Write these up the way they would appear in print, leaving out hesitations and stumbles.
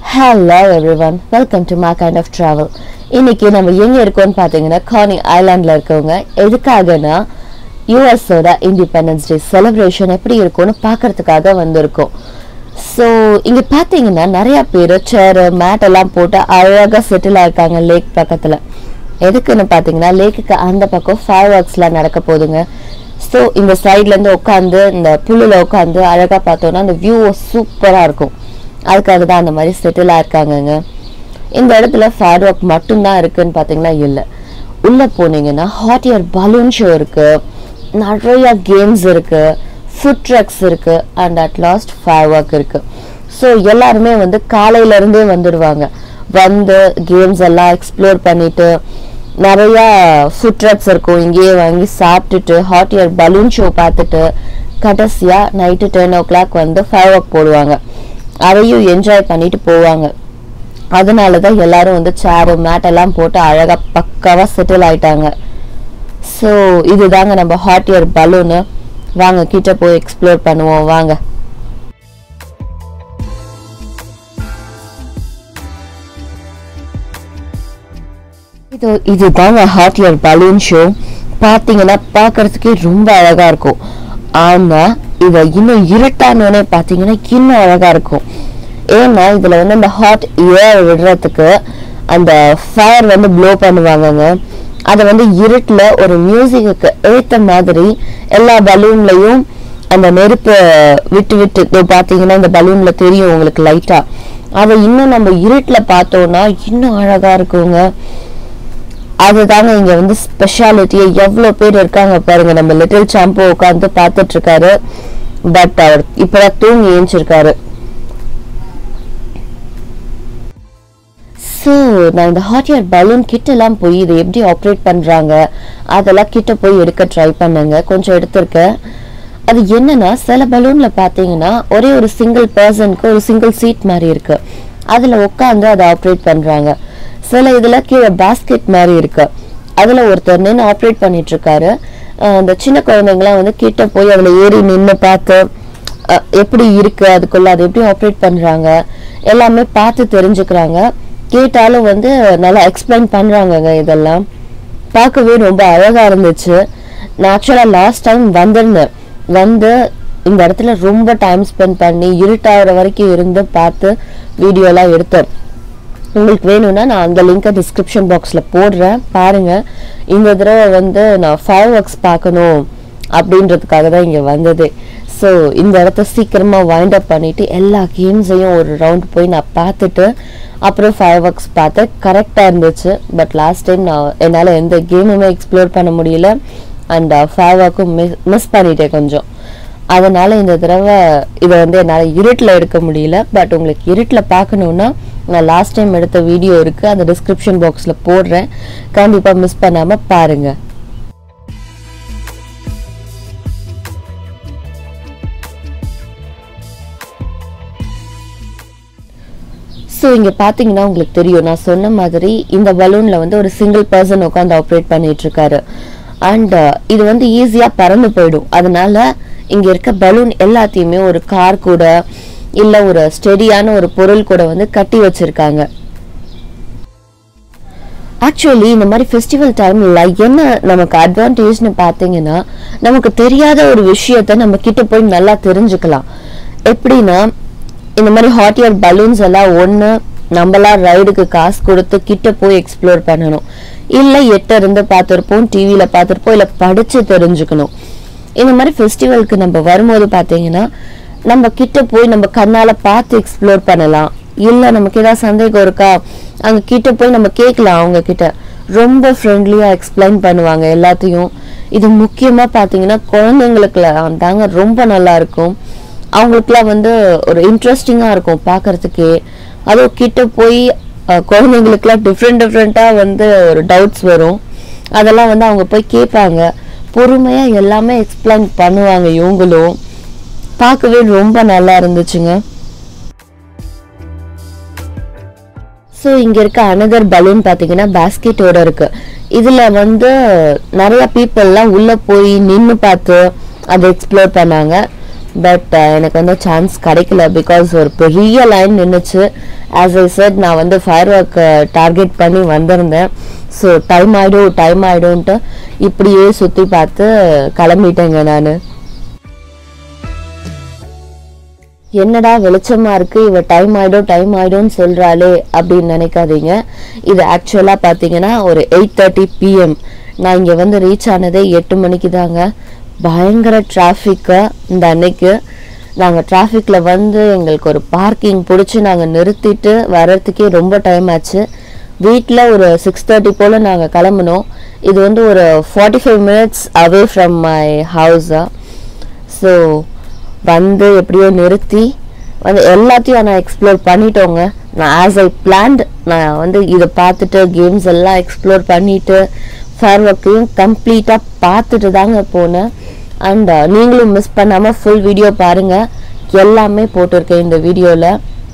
Hello everyone, welcome to my kind of travel. இன்னைக்கு நம்ம எங்க இருக்கோம்னு பாத்தீங்கன்னா கார்னி ஐலாண்ட்ல இருக்கோங்க. எதுக்காகனா US ஓட இண்டிபெண்டன்ஸ் டே செலிப்ரேஷன் எப்படி இருக்கும்னு பார்க்கிறதுக்காக வந்திருக்கோம். ஸோ இங்க பாத்தீங்கன்னா நிறைய பேர் சேர் மேட் எல்லாம் போட்டு அழகா செட்டில் ஆயிருக்காங்க லேக் பக்கத்துல. எதுக்குன்னு பாத்தீங்கன்னா லேக்குக்கு அந்த பக்கம் ஃபயர் ஒர்க்ஸ்லாம் நடக்க போகுதுங்க. ஸோ இந்த சைட்ல இருந்து உட்காந்து இந்த புல்லுல உட்காந்து அழகா பார்த்தோம்னா அந்த வியூ சூப்பரா இருக்கும். அதுக்காக தான் அந்த மாதிரி செட்டில் ஆயிருக்காங்கங்க. இந்த இடத்துல ஃபயர் ஒர்க் மட்டும்தான் இருக்குன்னு பார்த்தீங்கன்னா இல்லை, உள்ள போனீங்கன்னா ஹாட் ஏர் பலூன் ஷோ இருக்கு, நிறைய கேம்ஸ் இருக்கு, ஃபுட் ட்ரக்ஸ் இருக்கு, and at last fire work இருக்கு. ஸோ எல்லாருமே வந்து காலையில இருந்தே வந்துடுவாங்க, வந்து கேம்ஸ் எல்லாம் எக்ஸ்ப்ளோர் பண்ணிட்டு நிறைய ஃபுட் ட்ரக்ஸ் இருக்கும், இங்கேயே வாங்கி சாப்பிட்டுட்டு ஹாட் ஏர் பலூன் ஷோ பார்த்துட்டு கடைசியா நைட்டு 10 o'clock வந்து ஃபயர் ஒர்க் போடுவாங்க. அதையும் என்ஜாய் பண்ணிட்டு போவாங்க. அதனாலதான் எல்லாரும் வந்து சேரு மேட் எல்லாம் போட்டு அழகா பக்காவா செட்டில் ஆயிட்டாங்க. ஸோ இதுதாங்க நம்ம ஹாட் ஏர் பலூனு. வாங்க கிட்ட போய் எக்ஸ்ப்ளோர் பண்ணுவோம் வாங்க. இதுதாங்க ஹாட் ஏர் பலூன் ஷோ. பாத்தீங்கன்னா பாக்குறதுக்கே ரொம்ப அழகா இருக்கும். ஆனா இத இன்னும் இருட்டானோடனே பாத்தீங்கன்னா இன்னும் அழகா இருக்கும். ஏன்னா இதுல வந்து அந்த ஹாட் ஏர் விடுறதுக்கு அந்த ஃபயர் வந்து ப்ளோ பண்ணுவாங்கங்க. அதை வந்து இருட்டுல ஒரு மியூசிக்கு ஏத்த மாதிரி எல்லா பலூன்லயும் அந்த நெருப்பு விட்டு விட்டு பாத்தீங்கன்னா இந்த பலூன்ல தெரியும் உங்களுக்கு லைட்டா. அதை இன்னும் நம்ம இருட்டுல பார்த்தோம்னா இன்னும் அழகா இருக்குங்க. அதுதாங்க இங்க வந்து ஸ்பெஷாலிட்டியே. எவ்வளவு பேர் இருக்காங்க பாருங்க. நம்ம லிட்டில் சாம்போ உட்காந்து பார்த்துட்டு இருக்காரு, பட் அவர் இப்பதான் தூங்கி ஏஞ்சிருக்காரு. ஸோ நான் இந்த ஹாட் ஏர் பலூன் கிட்ட எல்லாம் போய் இதை எப்படி ஆப்ரேட் பண்றாங்க அதெல்லாம் கிட்ட போய் எடுக்க ட்ரை பண்ணுங்க. கொஞ்சம் எடுத்திருக்கேன். அது என்னன்னா சில பலூன்ல பாத்தீங்கன்னா ஒரே ஒரு சிங்கிள் பர்சனுக்கு ஒரு சிங்கிள் சீட் மாதிரி இருக்கு, அதுல உட்காந்து அதை ஆப்ரேட் பண்றாங்க. சில இதுல கீழே பாஸ்கெட் மாதிரி இருக்கு, அதுல ஒருத்தர் நின்று ஆப்ரேட் பண்ணிட்டு இருக்காரு. அந்த சின்ன குழந்தைங்களாம் வந்து கிட்ட போய் அதுல ஏறி நின்று பார்த்து எப்படி இருக்கு அதுக்குள்ள அதை எப்படி ஆப்ரேட் பண்றாங்க எல்லாமே பார்த்து தெரிஞ்சுக்கிறாங்க. கேட்டாலும் வந்து நல்லா எக்ஸ்பிளைன் பண்றாங்க. இதெல்லாம் பார்க்கவே ரொம்ப அழகா இருந்துச்சு. நான் ஆக்சுவலா லாஸ்ட் டைம் வந்திருந்தேன், வந்து இந்த இடத்துல ரொம்ப டைம் ஸ்பெண்ட் பண்ணி இருட்டாகிற வரைக்கும் இருந்து பார்த்து வீடியோலாம் எடுத்தேன். உங்களுக்கு வேணும்னா நான் அந்த லிங்கை டிஸ்கிரிப்ஷன் பாக்ஸ்ல போடுறேன், பாருங்க. இந்த தடவை வந்து நான் ஃபயர் ஒர்க்ஸ் பார்க்கணும் அப்படின்றதுக்காக தான் இங்க வந்தது. ஸோ இந்த இடத்த சீக்கிரமா வைண்ட் அப் பண்ணிட்டு எல்லா கேம்ஸையும் ஒரு ரவுண்ட் போய் நான் பார்த்துட்டு அப்புறம் ஃபயர் ஒர்க்ஸ் பார்த்தேன். கரெக்டா இருந்துச்சு. பட் லாஸ்ட் டைம் நான் என்னால் எந்த கேமுமே எக்ஸ்ப்ளோர் பண்ண முடியல, அண்ட் ஃபயர் ஒர்க்கும் மிஸ் பண்ணிட்டேன் கொஞ்சம். அதனால இந்த தடவை இதை வந்து என்னால் இருட்டில் எடுக்க முடியல. பட் உங்களுக்கு இருட்டில் பார்க்கணுன்னா நான் லாஸ்ட் டைம் எடுத்த வீடியோ இருக்கு, அந்த டிஸ்கிரிப்ஷன் பாக்ஸ்ல போடுறேன், கண்டிப்பா மிஸ் பண்ணாம பாருங்க. ஸோ இங்க பாத்தீங்கன்னா உங்களுக்கு தெரியும், நான் சொன்ன மாதிரி இந்த பலூன்ல வந்து ஒரு சிங்கிள் பர்சன் உட்காந்து ஆப்ரேட் பண்ணிட்டு இருக்காரு. அண்ட் இது வந்து ஈஸியா பறந்து போயிடும். அதனால இங்க இருக்க பலூன் எல்லாத்தையுமே ஒரு கார் கூட இல்ல ஒரு ஸ்டெடியான ஒரு பொருள் கூட வந்து கட்டி வச்சிருக்காங்க. ஆக்சுவலி இந்த மாதிரி ஃபெஸ்டிவல் டைம்ல என்ன நமக்கு அட்வான்டேஜ்னு பாத்தீங்கன்னா, நமக்கு தெரியாத ஒரு விஷயத்த நம்ம கிட்ட போய் நல்லா தெரிஞ்சுக்கலாம். எப்படின்னா இந்த மாதிரி ஹாட் ஏர் பலூன்ஸ் எல்லாம் ஒண்ணு நம்மளா ரைடுக்கு காசு கொடுத்து கிட்ட போய் எக்ஸ்ப்ளோர் பண்ணணும், இல்ல எட்ட இருந்து பார்த்திருப்போம், டிவியில பார்த்திருப்போம், இல்ல படிச்சு தெரிஞ்சுக்கணும். இந்த மாதிரி ஃபெஸ்டிவலுக்கு நம்ம வரும்போது பாத்தீங்கன்னா நம்ம கிட்ட போய் நம்ம கண்ணால பார்த்து எக்ஸ்ப்ளோர் பண்ணலாம். இல்ல நமக்கு ஏதாவது சந்தேகம் இருக்கா அங்க கிட்ட போய் நம்ம கேட்கலாம். அவங்க கிட்ட ரொம்ப ஃப்ரெண்ட்லியா எக்ஸ்பிளைன் பண்ணுவாங்க எல்லாத்தையும். இது முக்கியமா பாத்தீங்கன்னா குழந்தைங்களுக்கு தாங்க ரொம்ப நல்லா இருக்கும். அவங்களுக்குலாம் வந்து ஒரு இன்ட்ரெஸ்டிங்கா இருக்கும் பாக்குறதுக்கே. அதுவும் கிட்ட போய் குழந்தைங்களுக்குலாம் டிஃப்ரெண்டா வந்து ஒரு டவுட்ஸ் வரும், அதெல்லாம் வந்து அவங்க போய் கேட்பாங்க. பொறுமையா எல்லாமே எக்ஸ்பிளைன் பண்ணுவாங்க. இவங்களும் பார்க்கவே ரொம்ப நல்லா இருந்துச்சுங்க. ஸோ இங்க இருக்க அனதர் பலூன் பாத்தீங்கன்னா பாஸ்கெட்டோட இருக்கு. இதுல வந்து நிறைய பீப்புள்லாம் உள்ள போய் நின்று பார்த்து அதை எக்ஸ்ப்ளோர் பண்ணாங்க. பட் எனக்கு வந்து சான்ஸ் கிடைக்கல பிகாஸ் ஒரு பெரிய லைன் நின்றுச்சு. ஆஸ் ஐ செட் நான் வந்து ஃபயர் ஒர்க் டார்கெட் பண்ணி வந்திருந்தேன். ஸோ டைம் ஆகிடும்ன்ட்டு இப்படியே சுற்றி பார்த்து கிளம்பிட்டேங்க நான். என்னடா வெளிச்சமாக இருக்குது, இவ டைம் ஆகிடும்னு சொல்கிறாளே அப்படின்னு நினைக்காதீங்க. இது ஆக்சுவலாக பார்த்தீங்கன்னா ஒரு 8:30 PM. நான் இங்கே வந்து ரீச் ஆனதே 8 மணிக்கு தாங்க. பயங்கர டிராஃபிக்கு இந்த அன்னைக்கு. நாங்கள் டிராஃபிக்கில் வந்து எங்களுக்கு ஒரு பார்க்கிங் பிடிச்சி நாங்கள் நிறுத்திட்டு வர்றதுக்கே ரொம்ப டைம் ஆச்சு. வீட்டில் ஒரு 6:30 போல் நாங்கள் கிளம்பினோம். இது வந்து ஒரு 45 minutes அவே ஃப்ரம் மை ஹவுஸா. ஸோ வந்து எப்படியோ நிறுத்தி வந்து எல்லாத்தையும் நான் எக்ஸ்ப்ளோர் பண்ணிட்டோங்க. நான் ஆஸ் ஐ பிளான்ட் நான் வந்து இதை பார்த்துட்டு கேம்ஸ் எல்லாம் எக்ஸ்ப்ளோர் பண்ணிவிட்டு ஃபயர் ஒர்க்கையும் கம்ப்ளீட்டாக பார்த்துட்டு தாங்க போனேன். அண்ட் நீங்களும் மிஸ் பண்ணாமல் ஃபுல் வீடியோ பாருங்கள், எல்லாமே போட்டிருக்கேன் இந்த வீடியோவில்.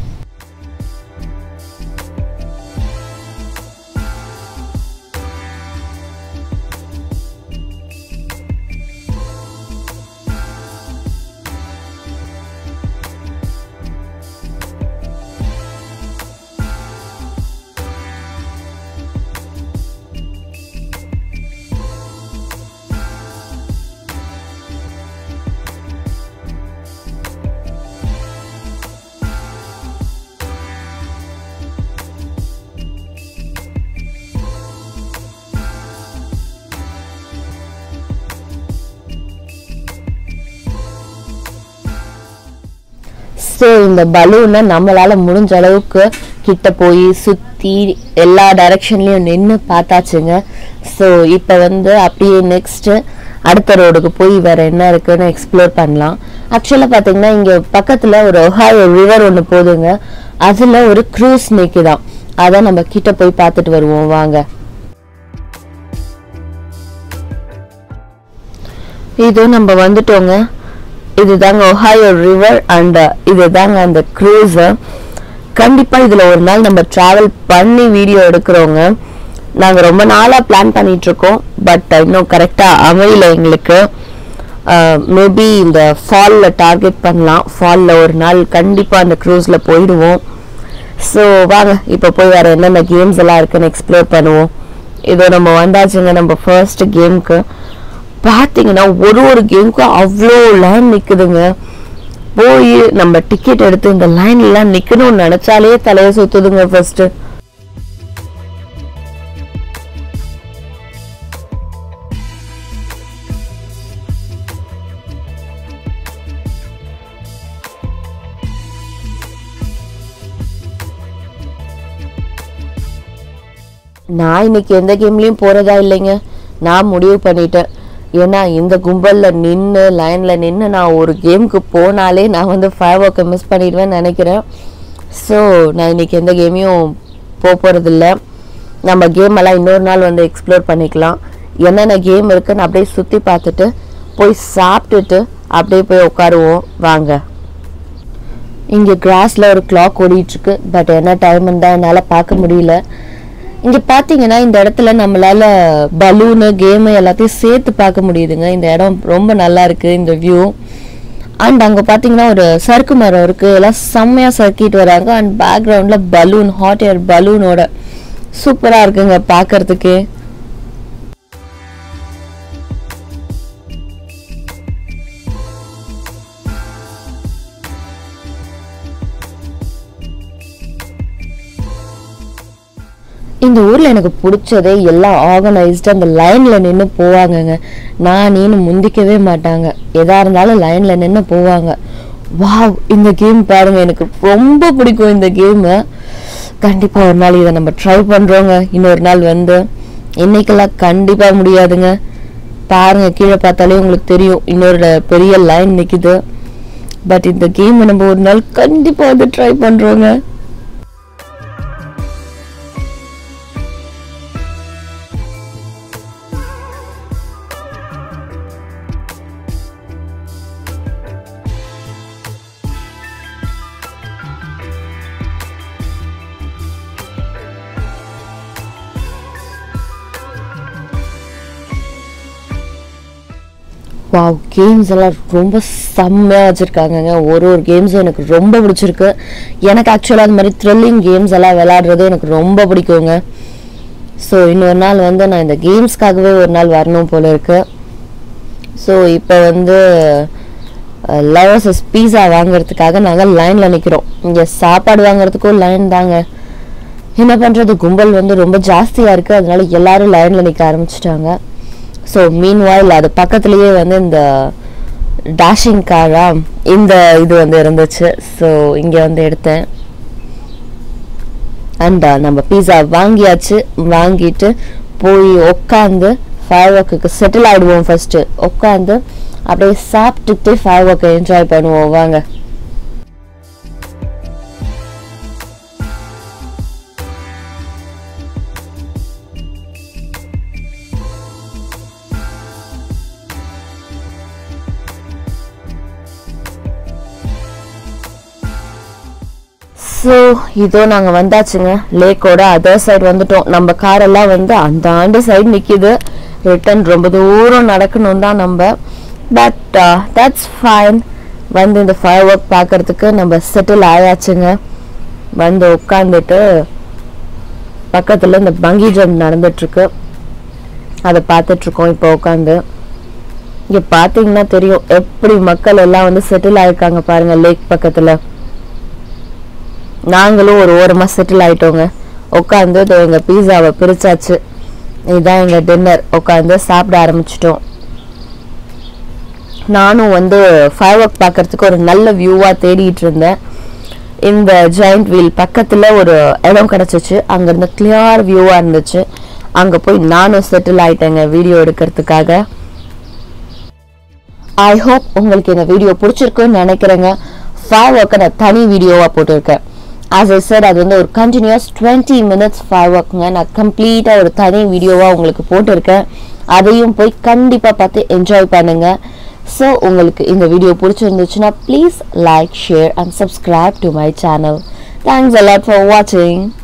ஸோ இந்த பலூனை நம்மளால் முடிஞ்ச அளவுக்கு கிட்ட போய் சுற்றி எல்லா டைரக்ஷன்லேயும் நின்று பார்த்தாச்சுங்க. ஸோ இப்போ வந்து அப்படியே நெக்ஸ்ட்டு அடுத்த ரோடுக்கு போய் வேறு என்ன இருக்குன்னு எக்ஸ்ப்ளோர் பண்ணலாம். ஆக்சுவலாக பார்த்தீங்கன்னா இங்கே பக்கத்தில் ஒரு ஒஹாயோ ரிவர் ஒன்று போதுங்க. அதில் ஒரு க்ரூஸ் நிற்குதான். அதை நம்ம கிட்ட போய் பார்த்துட்டு வருவோம் வாங்க. இது நம்ம வந்துட்டோங்க. இதுதாங்க ஒஹாயோ ரிவர் அண்ட் இதுதாங்க அந்த க்ரூஸ். கண்டிப்பாக இதில் ஒரு நாள் நம்ம ட்ராவல் பண்ணி வீடியோ எடுக்கிறோங்க. நாங்கள் ரொம்ப நாளாக பிளான் பண்ணிகிட்ருக்கோம், பட் இன்னும் கரெக்டாக அமையல எங்களுக்கு. மேபி இந்த ஃபாலில் டார்கெட் பண்ணலாம். ஃபாலில் ஒரு நாள் கண்டிப்பாக அந்த க்ரூஸில் போயிடுவோம். ஸோ வாங்க இப்போ போய் வேறு என்னென்ன கேம்ஸ் எல்லாம் இருக்குன்னு எக்ஸ்ப்ளோர் பண்ணுவோம். இதோ நம்ம வந்தாச்சுங்க நம்ம ஃபர்ஸ்ட் கேமுக்கு. பார்த்தீங்கன்னா ஒரு கேமுக்கும் அவ்வளோ லைன் நிற்குதுங்க. போய் நம்ம டிக்கெட் எடுத்து இந்த லைன்லாம் நிற்கணும்னு நினச்சாலே தலையை சுற்றுதுங்க ஃபர்ஸ்ட்டு. நான் இன்னைக்கு எந்த கேம்லேயும் போகிறதா இல்லைங்க. நான் முடிவு பண்ணிட்டேன். ஏன்னா இந்த கும்பலில் நின்று லைனில் நின்று நான் ஒரு கேமுக்கு போனாலே நான் வந்து ஃபயர் ஒர்க்கை மிஸ் பண்ணிடுவேன்னு நினைக்கிறேன். ஸோ நான் இன்றைக்கி எந்த கேமையும் போகிறதில்ல. நம்ம கேம் எல்லாம் இன்னொரு நாள் வந்து எக்ஸ்ப்ளோர் பண்ணிக்கலாம். என்னென்ன கேம் இருக்குன்னு அப்படியே சுற்றி பார்த்துட்டு போய் சாப்பிட்டுட்டு அப்படியே போய் உட்காருவோம் வாங்க. இங்கே கிராஸில் ஒரு கிளாக் ஓடிட்டுருக்கு. பட் என்ன டைம்னு தான் என்னால் பார்க்க முடியல. இங்கே பார்த்தீங்கன்னா இந்த இடத்துல நம்மளால் பலூனு கேமு எல்லாத்தையும் சேர்த்து பார்க்க முடியுதுங்க. இந்த இடம் ரொம்ப நல்லா இருக்குது இந்த வியூ. அண்ட் அங்கே பார்த்தீங்கன்னா ஒரு சறுக்கு மரம் இருக்குது. எல்லாம் செம்மையாக சறுக்கிட்டு வராங்க. அண்ட் பேக்ரவுண்டில் பலூன், ஹாட் ஏர் பலூனோட சூப்பராக இருக்குங்க பார்க்கறதுக்கு. இந்த ஊரில் எனக்கு பிடிச்சதே எல்லாம் ஆர்கனைஸ்டு. அந்த லைனில் நின்று போவாங்கங்க. நீனு முந்திக்கவே மாட்டாங்க. எதாக இருந்தாலும் லைனில் நின்று போவாங்க. வாவ், இந்த கேம் பாருங்கள், எனக்கு ரொம்ப பிடிக்கும் இந்த கேமு. கண்டிப்பாக ஒரு நாள் இதை நம்ம ட்ரை பண்ணுறோங்க. இன்னொரு நாள் வந்து இன்னைக்கெல்லாம் கண்டிப்பாக முடியாதுங்க. பாருங்கள், கீழே பார்த்தாலே உங்களுக்கு தெரியும் இன்னொரு பெரிய லைன் நிற்குது. பட் இந்த கேமை நம்ம ஒரு நாள் கண்டிப்பாக வந்து ட்ரை பண்ணுறோங்க. வாவ், கேம்ஸ் எல்லாம் ரொம்ப செம்மையாக வச்சுருக்காங்கங்க. ஒரு கேம்ஸும் எனக்கு ரொம்ப பிடிச்சிருக்கு. எனக்கு ஆக்சுவலாக அது மாதிரி த்ரில்லிங் கேம்ஸ் எல்லாம் விளையாடுறது எனக்கு ரொம்ப பிடிக்குங்க. ஸோ இன்னொரு நாள் வந்து நான் இந்த கேம்ஸ்க்காகவே ஒரு நாள் வரணும் போல இருக்கு. ஸோ இப்போ வந்து லவர்ஸஸ் பீஸா வாங்குறதுக்காக நாங்கள் லைனில் நிற்கிறோம். இங்கே சாப்பாடு வாங்குறதுக்கும் லைன் தாங்க. என்ன பண்ணுறது, கும்பல் வந்து ரொம்ப ஜாஸ்தியாக இருக்குது. அதனால எல்லாரும் லைனில் நிற்க ஆரம்பிச்சிட்டாங்க. ஸோ மீன்வாயில் அது பக்கத்துலேயே வந்து இந்த டேஷிங் காரா இந்த இது வந்து இருந்துச்சு. ஸோ இங்கே வந்து எடுத்தேன். அண்ட் நம்ம பீஸா வாங்கியாச்சு. வாங்கிட்டு போய் உட்காந்து ஃபயர் ஒர்க்குக்கு செட்டில் ஆகிடுவோம். ஃபஸ்ட்டு உட்காந்து அப்படியே சாப்பிட்டுட்டு ஃபயர் ஒர்க்கை என்ஜாய் பண்ணுவோம் வாங்க. ஸோ இதோ நாங்கள் வந்தாச்சுங்க. லேக்கோட அதர் சைடு வந்துட்டோம். நம்ம காரெல்லாம் வந்து அந்த ஆண்டு சைடு நிற்கிது. ரிட்டன் ரொம்ப தூரம் நடக்கணும் தான் நம்ம. But that's fine. வந்து இந்த ஃபயர் ஒர்க் பார்க்கறதுக்கு நம்ம செட்டில் ஆயாச்சுங்க. வந்து உட்காந்துட்டு பக்கத்தில் இந்த பங்கி ஜம்ப் நடந்துட்டுருக்கு. அதை பார்த்துட்ருக்கோம் இப்போ உட்காந்து. இங்கே பார்த்தீங்கன்னா தெரியும் எப்படி மக்கள் எல்லாம் வந்து செட்டில் ஆயிருக்காங்க பாருங்கள் லேக் பக்கத்தில். நாங்களும் ஒரு ஓரமாக செட்டில் ஆகிட்டோங்க. உட்காந்து எங்கள் பீஸாவை பிரிச்சாச்சு. இதுதான் எங்கள் டின்னர். உட்காந்து சாப்பிட ஆரம்பிச்சிட்டோம். நானும் வந்து ஃபயர் ஒர்க் பார்க்கறதுக்கு ஒரு நல்ல வியூவாக தேடிட்டு இருந்தேன். இந்த ஜாயிண்ட் வீல் பக்கத்தில் ஒரு இடம் கிடச்சிச்சு. அங்கேருந்து கிளியர் வியூவாக இருந்துச்சு. அங்கே போய் நானும் செட்டில் ஆகிட்டேங்க வீடியோ எடுக்கிறதுக்காக. ஐ ஹோப் உங்களுக்கு இந்த வீடியோ பிடிச்சிருக்குன்னு நினைக்கிறேங்க. ஃபயர் ஒர்க்கை நான் தனி வீடியோவாக போட்டிருக்கேன். as I said, அது வந்து ஒரு கண்டினியூஸ் 20 minutes ஃபயர் ஒர்க்குங்க. நான் கம்ப்ளீட்டாக ஒரு தனி வீடியோவாக உங்களுக்கு போட்டிருக்கேன். அதையும் போய் கண்டிப்பாக பார்த்து என்ஜாய் பண்ணுங்க. ஸோ உங்களுக்கு இந்த வீடியோ பிடிச்சிருந்துச்சுன்னா please like, share and subscribe to my channel. Thanks a lot for watching.